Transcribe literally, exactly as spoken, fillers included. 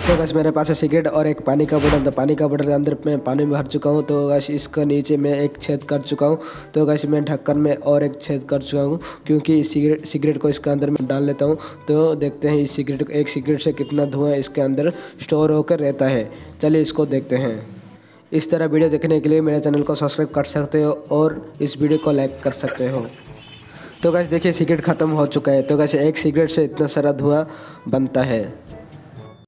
तो गैस मेरे पास है सिगरेट और एक पानी का बोतल। तो पानी का बोतल के अंदर मैं पानी में भर चुका हूँ। तो गैस इसका नीचे मैं एक छेद कर चुका हूँ। तो गैस मैं ढक्कन में और एक छेद कर चुका हूँ, क्योंकि सिगरेट सिगरेट को इसके अंदर मैं डाल लेता हूँ। तो देखते हैं इस सिगरेट एक सिगरेट से कितना धुआं इसके अंदर स्टोर होकर रहता है। चलिए इसको देखते हैं। इस तरह वीडियो देखने के लिए मेरे चैनल को सब्सक्राइब कर सकते हो और इस वीडियो को लाइक कर सकते हो। तो गैस देखिए सिगरेट ख़त्म हो चुका है। तो गैस एक सिगरेट से इतना सारा धुआं बनता है।